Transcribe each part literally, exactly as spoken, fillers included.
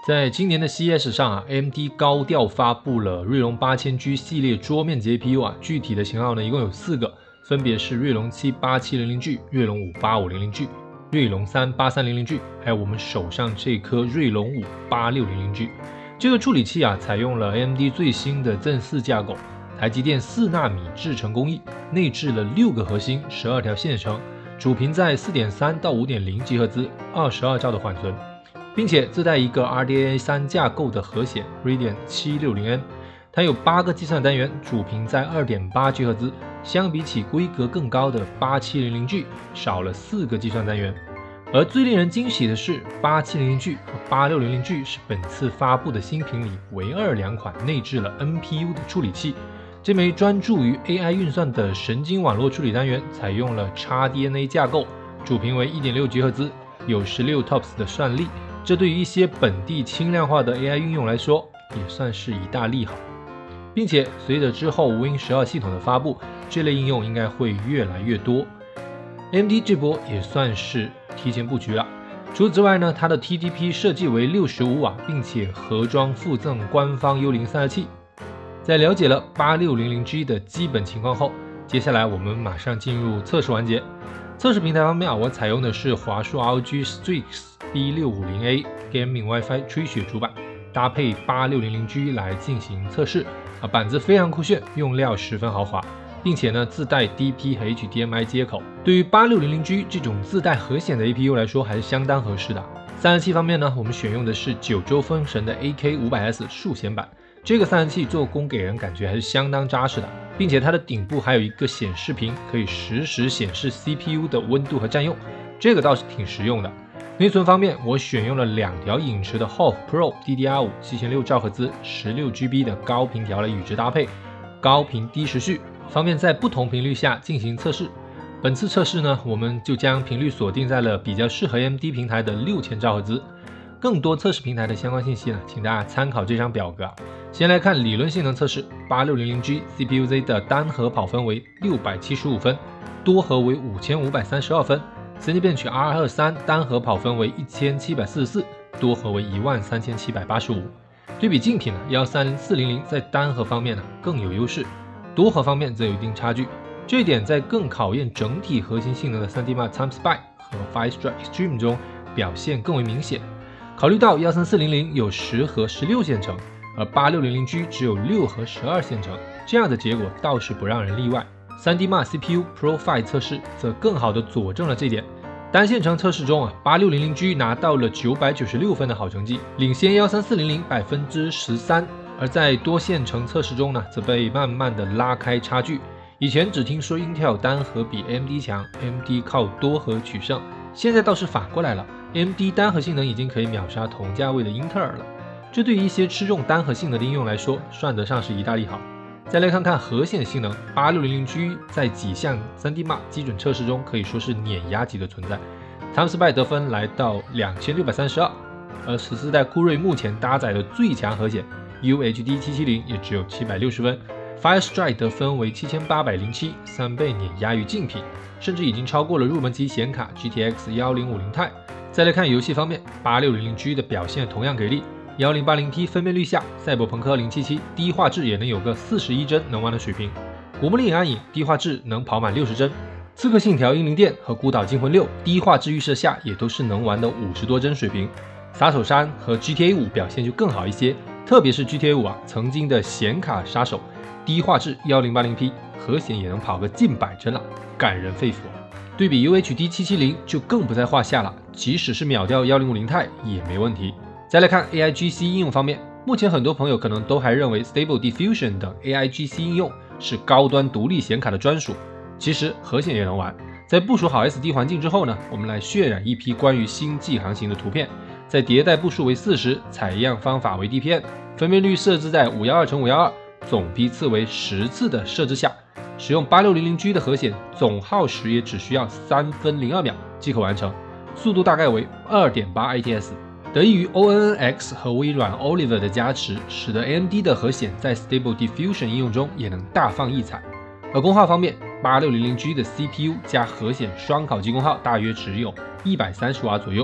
在今年的 C E S 上啊 ，A M D 高调发布了锐龙 八千 G 系列桌面级 A P U 啊，具体的型号呢一共有四个，分别是锐龙七八七零零 G、锐龙五八五零零 G、锐龙三八三零零 G， 还有我们手上这颗锐龙五八六零零 G。这个处理器啊，采用了 A M D 最新的 Zen 四架构，台积电四纳米制程工艺，内置了六个核心，十二条线程，主频在 四点三 到 五点零 吉赫兹， 二十二兆的缓存。并且自带一个 R D N A 三 架构的核显 Radeon 七六零 N， 它有八个计算单元，主频在 二点八 吉赫兹， 相比起规格更高的 八七零零 G 少了四个计算单元。而最令人惊喜的是 八七零零 G 和 八六零零 G 是本次发布的新品里唯二两款内置了 N P U 的处理器。这枚专注于 A I 运算的神经网络处理单元采用了 X D N A 架构，主频为 一点六 吉赫兹， 有十六 T O P S 的算力。这对于一些本地轻量化的 A I 运用来说，也算是一大利好。并且随着之后 Win 十二系统的发布，这类应用应该会越来越多。A M D 这波也算是提前布局了。除此之外呢，它的 T D P 设计为六十五瓦，并且盒装附赠官方幽灵散热器。在了解了 八六零零 G 的基本情况后，接下来我们马上进入测试环节。测试平台方面啊，我采用的是华硕 R O G Strix B 六五零 A Gaming WiFi 吹雪主板，搭配 八六零零 G 来进行测试啊，板子非常酷炫，用料十分豪华，并且呢自带 D P 和 H D M I 接口，对于 八六零零 G 这种自带核显的 A P U 来说还是相当合适的。散热器方面呢，我们选用的是九州风神的 A K 五百 S 数显版，这个散热器做工给人感觉还是相当扎实的，并且它的顶部还有一个显示屏，可以实时显示 C P U 的温度和占用，这个倒是挺实用的。内存方面，我选用了两条影驰的 H O F Pro D D R 五 七千六兆赫兹 十六 G B 的高频条来与之搭配，高频低时序，方便在不同频率下进行测试。本次测试呢，我们就将频率锁定在了比较适合 A M D 平台的六千兆赫兹。更多测试平台的相关信息呢，请大家参考这张表格。先来看理论性能测试， 八六零零 G C P U Z 的单核跑分为六百七十五分，多核为五千五百三十二分。Cinebench R 二十三 单核跑分为一千七百四十四，多核为一万三千七百八十五。对比竞品呢，一三零四零零在单核方面呢更有优势，多核方面则有一定差距。这一点在更考验整体核心性能的 三 D Mark TimeSpy 和 Firestrike Extreme 中表现更为明显。考虑到一三四零零有十核十六线程，而 八六零零 G 只有六核十二线程，这样的结果倒是不让人例外。三 D Mark C P U Profile 测试则更好地佐证了这点。单线程测试中啊 ，八六零零 G 拿到了九百九十六分的好成绩，领先一三四零零 百分之十三。而在多线程测试中呢，则被慢慢的拉开差距。以前只听说 Intel 单核比 A M D 强 ，A M D 靠多核取胜，现在倒是反过来了 ，A M D 单核性能已经可以秒杀同价位的英特尔了。这对于一些吃重单核性能的应用来说，算得上是一大利好。再来看看核显性能 ，八六零零 G 在几项 三 D Mark 基准测试中可以说是碾压级的存在。TimeSpy 得分来到两千六百三十二，而十四代酷睿目前搭载的最强核显 U H D 七七零也只有七百六十分。Firestrike 得分为七千八百零七，三倍碾压于竞品，甚至已经超过了入门级显卡 G T X 一零五零 Ti。再来看游戏方面 ，八六零零 G 的表现同样给力。一零八零 P 分辨率下，赛博朋克二零七七低画质也能有个四十一帧能玩的水平。古墓丽影暗影低画质能跑满六十帧，刺客信条英灵殿和孤岛惊魂六低画质预设下也都是能玩的五十多帧水平。杀手山和 G T A 五表现就更好一些，特别是 G T A 五啊，曾经的显卡杀手，低画质一零八零 P 核显也能跑个近百帧了，感人肺腑。对比 U H D 七七零就更不在话下了，即使是秒掉一零五零 Ti 也没问题。再来看 A I G C 应用方面，目前很多朋友可能都还认为 Stable Diffusion 等 A I G C 应用是高端独立显卡的专属，其实核显也能玩。在部署好 S D 环境之后呢，我们来渲染一批关于星际航行的图片，在迭代步数为四十，采样方法为 D P N， 分辨率设置在五一二乘五一二，总批次为十次的设置下，使用 八六零零 G 的核显，总耗时也只需要三分零二秒即可完成，速度大概为 二点八 A T S。得益于 O N N X 和微软 Oliver 的加持，使得 A M D 的核显在 Stable Diffusion 应用中也能大放异彩。而功耗方面 ，八六零零 G 的 C P U 加核显双烤机功耗大约只有一百三十瓦左右，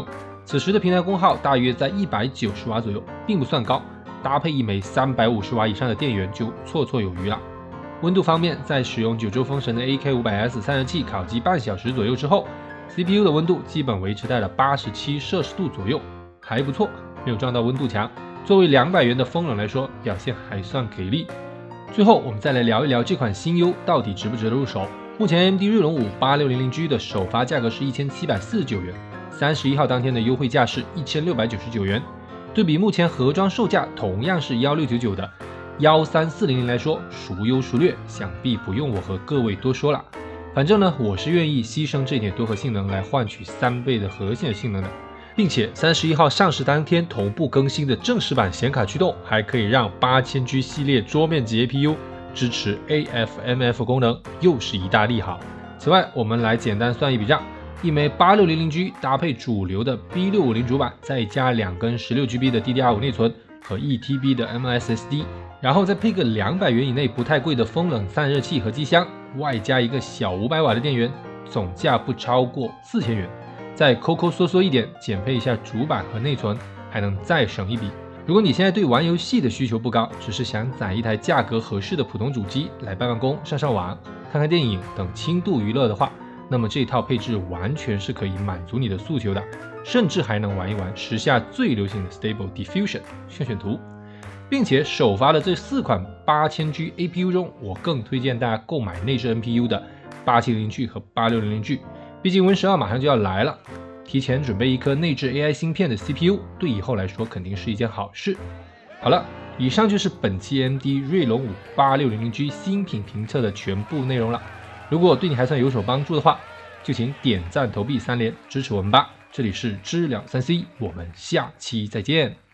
此时的平台功耗大约在一百九十瓦左右，并不算高，搭配一枚三百五十瓦以上的电源就绰绰有余了。温度方面，在使用九州风神的 A K 五百 S 散热器烤鸡半小时左右之后 ，C P U 的温度基本维持在了八十七摄氏度左右，还不错，没有撞到温度墙。作为两百元的风冷来说，表现还算给力。最后，我们再来聊一聊这款新 U 到底值不值得入手。目前 A M D 锐龙五八六零零 G 的首发价格是一千七百四十九元，三十一号当天的优惠价是一千六百九十九元。对比目前盒装售价同样是一千六百九十九的一三四零零来说，孰优孰劣，想必不用我和各位多说了。反正呢，我是愿意牺牲这点多核性能来换取三倍的核心的性能的。并且三十一号上市当天同步更新的正式版显卡驱动，还可以让八千 G 系列桌面级 A P U 支持 A F M F 功能，又是一大利好。此外，我们来简单算一笔账，一枚八六零零 G 搭配主流的 B 六五零 主板，再加两根 十六 G B 的 D D R 五 内存和 一 T B 的 M S S D， 然后再配个两百元以内不太贵的风冷散热器和机箱，外加一个小五百瓦的电源，总价不超过四千元。再抠抠缩缩一点，减配一下主板和内存，还能再省一笔。如果你现在对玩游戏的需求不高，只是想攒一台价格合适的普通主机来办办公、上上网、看看电影等轻度娱乐的话，那么这套配置完全是可以满足你的诉求的，甚至还能玩一玩时下最流行的 Stable Diffusion 炫炫图。并且首发的这四款八千 G A P U 中，我更推荐大家购买内置 N P U 的八七零零 G 和八六零零 G。毕竟 Win 十二马上就要来了，提前准备一颗内置 A I 芯片的 C P U， 对以后来说肯定是一件好事。好了，以上就是本期 A M D 锐龙五八六零零 G 新品评测的全部内容了。如果对你还算有所帮助的话，就请点赞投币三连支持我们吧。这里是知了三 C， 我们下期再见。